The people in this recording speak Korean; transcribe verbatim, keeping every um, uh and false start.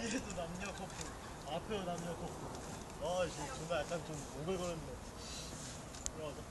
뒤에도 남녀 커플, 앞에도 남녀 커플. 아, 지금 정말 약간 좀 오글거렸네. 들어가자.